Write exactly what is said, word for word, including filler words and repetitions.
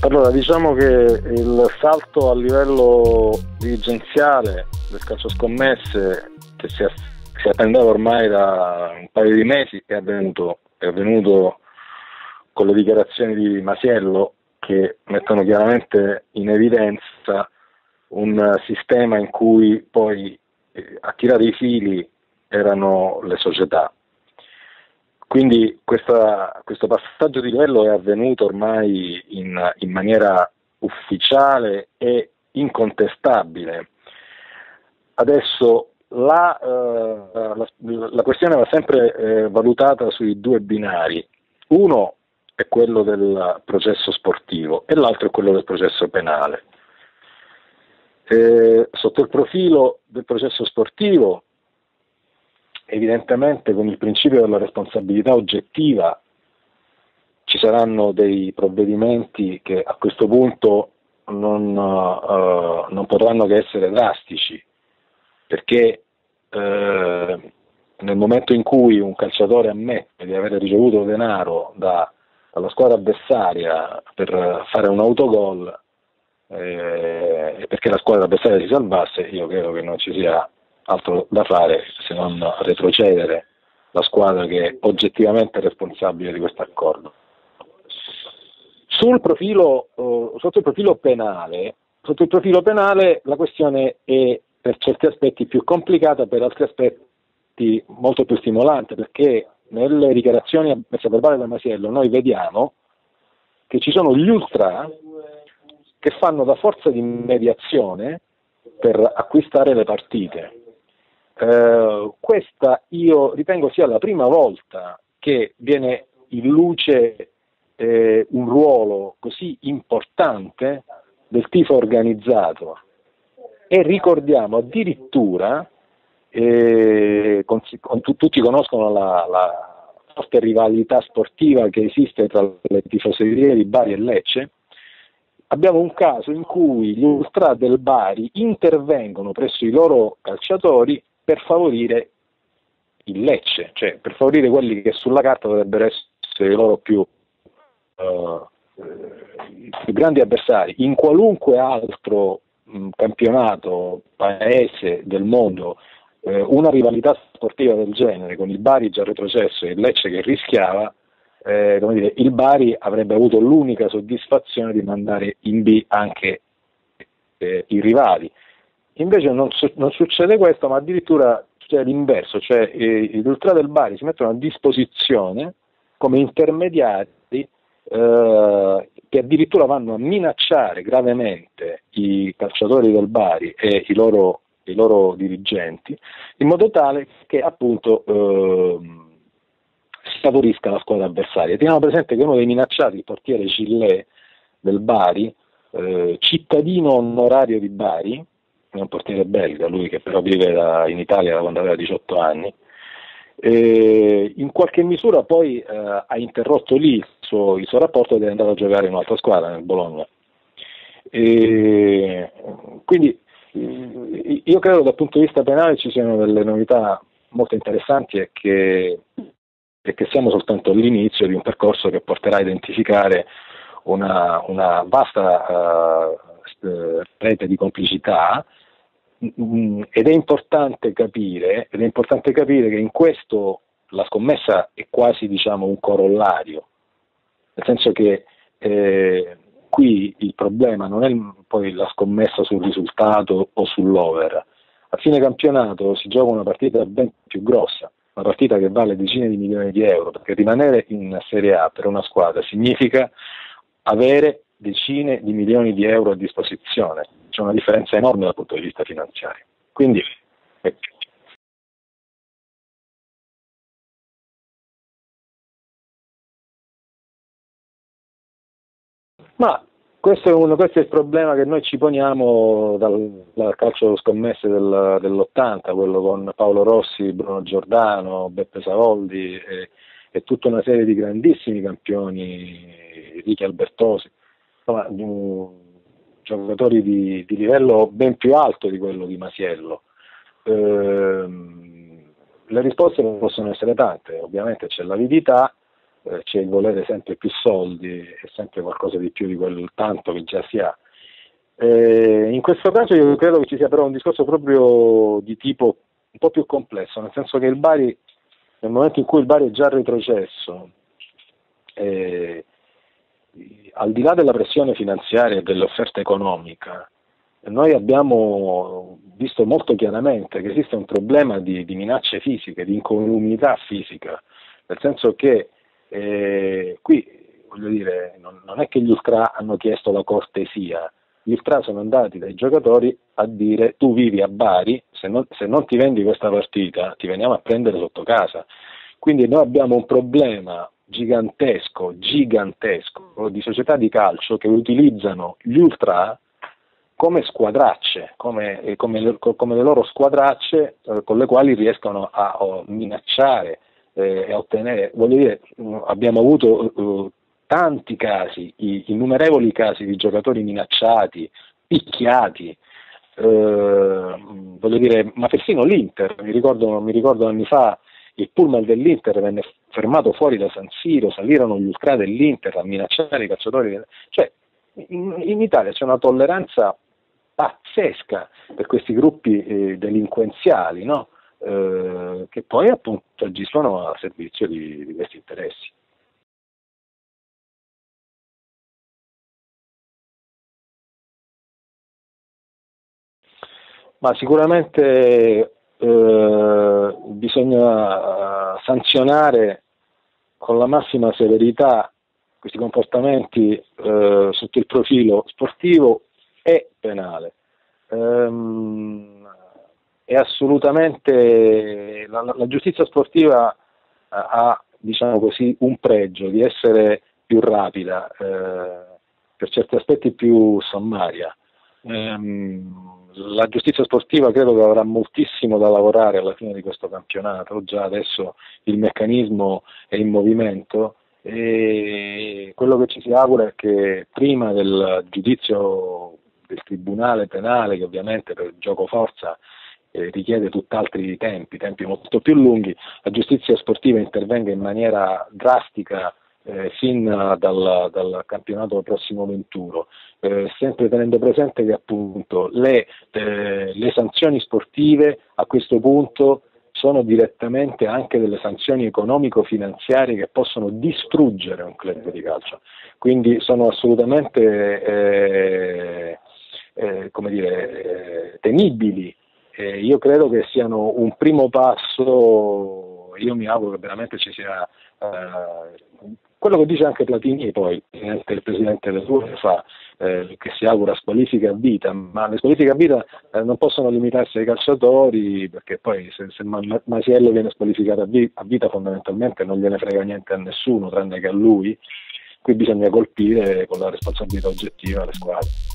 Allora, diciamo che il salto a livello dirigenziale del calcio scommesse, che si, si attendeva ormai da un paio di mesi, è avvenuto, è avvenuto con le dichiarazioni di Masiello, che mettono chiaramente in evidenza un sistema in cui poi eh, a tirare i fili erano le società. Quindi questa, questo passaggio di livello è avvenuto ormai in, in maniera ufficiale e incontestabile. Adesso la, eh, la, la questione va sempre eh, valutata sui due binari. Uno è quello del processo sportivo e l'altro è quello del processo penale. Eh, sotto il profilo del processo sportivo, evidentemente con il principio della responsabilità oggettiva ci saranno dei provvedimenti che a questo punto non, uh, non potranno che essere drastici, perché eh, nel momento in cui un calciatore ammette di aver ricevuto denaro da, dalla squadra avversaria per fare un autogol e eh, perché la squadra avversaria si salvasse, io credo che non ci sia altro da fare se non retrocedere la squadra che è oggettivamente responsabile di questo accordo. Sul profilo, eh, sotto il profilo penale, sotto il profilo penale la questione è per certi aspetti più complicata, per altri aspetti molto più stimolante, perché nelle dichiarazioni messe a verbale da Masiello noi vediamo che ci sono gli ultra che fanno da forza di mediazione per acquistare le partite. Eh, questa io ritengo sia la prima volta che viene in luce eh, un ruolo così importante del tifo organizzato, e ricordiamo addirittura, eh, con, con, tutti conoscono la, la forte rivalità sportiva che esiste tra le tifoserie di Bari e Lecce. Abbiamo un caso in cui gli ultra del Bari intervengono presso i loro calciatori per favorire il Lecce, cioè per favorire quelli che sulla carta dovrebbero essere i loro più, uh, più grandi avversari. In qualunque altro mh, campionato, paese del mondo, eh, una rivalità sportiva del genere, con il Bari già retrocesso e il Lecce che rischiava, eh, come dire, il Bari avrebbe avuto l'unica soddisfazione di mandare in B anche eh, i rivali. Invece non, su- non succede questo, ma addirittura succede l'inverso, cioè eh, gli ultra del Bari si mettono a disposizione come intermediari eh, che addirittura vanno a minacciare gravemente i calciatori del Bari e i loro, i loro dirigenti, in modo tale che appunto eh, si favorisca la squadra avversaria. Teniamo presente che uno dei minacciati, il portiere Cillé del Bari, eh, cittadino onorario di Bari, è un portiere belga, lui che però vive da, in Italia da quando aveva diciotto anni, e in qualche misura poi eh, ha interrotto lì il suo, il suo rapporto ed è andato a giocare in un'altra squadra, nel Bologna. E quindi io credo che dal punto di vista penale ci siano delle novità molto interessanti e che, e che siamo soltanto all'inizio di un percorso che porterà a identificare una, una vasta uh, rete di complicità. Ed è importante capire, ed è importante capire che in questo la scommessa è quasi, diciamo, un corollario, nel senso che eh, qui il problema non è poi la scommessa sul risultato o sull'over. A fine campionato si gioca una partita ben più grossa, una partita che vale decine di milioni di euro, perché rimanere in Serie A per una squadra significa avere decine di milioni di euro a disposizione. C'è una differenza enorme dal punto di vista finanziario. Quindi eh, ma questo è, uno, questo è il problema che noi ci poniamo dal, dal calcio scommesse del, dell'ottanta, quello con Paolo Rossi, Bruno Giordano, Beppe Savoldi e, e tutta una serie di grandissimi campioni, Ricky Albertosi, insomma, giocatori di, di livello ben più alto di quello di Masiello. Ehm, le risposte possono essere tante, ovviamente c'è l'avidità, eh, c'è il volere sempre più soldi e sempre qualcosa di più di quel tanto che già si ha. Eh, in questo caso io credo che ci sia però un discorso proprio di tipo un po' più complesso, nel senso che il Bari, nel momento in cui il Bari è già retrocesso, eh, al di là della pressione finanziaria e dell'offerta economica, noi abbiamo visto molto chiaramente che esiste un problema di, di minacce fisiche, di incolumità fisica, nel senso che eh, qui, voglio dire, non, non è che gli ultra hanno chiesto la cortesia, gli ultra sono andati dai giocatori a dire: tu vivi a Bari, se non, se non ti vendi questa partita ti veniamo a prendere sotto casa. Quindi noi abbiamo un problema gigantesco, gigantesco di società di calcio che utilizzano gli ultra come squadracce, come, come, come le loro squadracce eh, con le quali riescono a, a minacciare e eh, a ottenere. Voglio dire, abbiamo avuto uh, tanti casi, i, innumerevoli casi di giocatori minacciati, picchiati, eh, voglio dire, ma persino l'Inter, mi ricordo, mi ricordo anni fa il pullman dell'Inter venne fermato fuori da San Siro, salirono gli ultra dell'Inter a minacciare i calciatori, cioè in, in Italia c'è una tolleranza pazzesca per questi gruppi eh, delinquenziali, no? eh, che poi appunto agiscono a servizio di, di questi interessi. Ma sicuramente eh, bisogna sanzionare con la massima severità questi comportamenti eh, sotto il profilo sportivo e penale. Ehm, è assolutamente la, la giustizia sportiva ha, diciamo così, un pregio di essere più rapida, eh, per certi aspetti più sommaria. Ehm, la giustizia sportiva credo che avrà moltissimo da lavorare alla fine di questo campionato, già adesso il meccanismo è in movimento e quello che ci si augura è che prima del giudizio del tribunale penale, che ovviamente per gioco forza eh, richiede tutt'altri tempi, tempi molto più lunghi, la giustizia sportiva intervenga in maniera drastica eh, fin dal, dal campionato prossimo venturo, eh, sempre tenendo presente che appunto le, eh, le sanzioni sportive a questo punto sono direttamente anche delle sanzioni economico-finanziarie che possono distruggere un club di calcio, quindi sono assolutamente eh, eh, come dire, eh, temibili. Eh, io credo che siano un primo passo, io mi auguro che veramente ci sia eh, quello che dice anche Platini, poi il presidente dell'UEFA, eh, che si augura squalifiche a vita, ma le squalifiche a vita eh, non possono limitarsi ai calciatori, perché poi se, se Masiello viene squalificato a, vi- a vita fondamentalmente non gliene frega niente a nessuno tranne che a lui, qui bisogna colpire con la responsabilità oggettiva le squadre.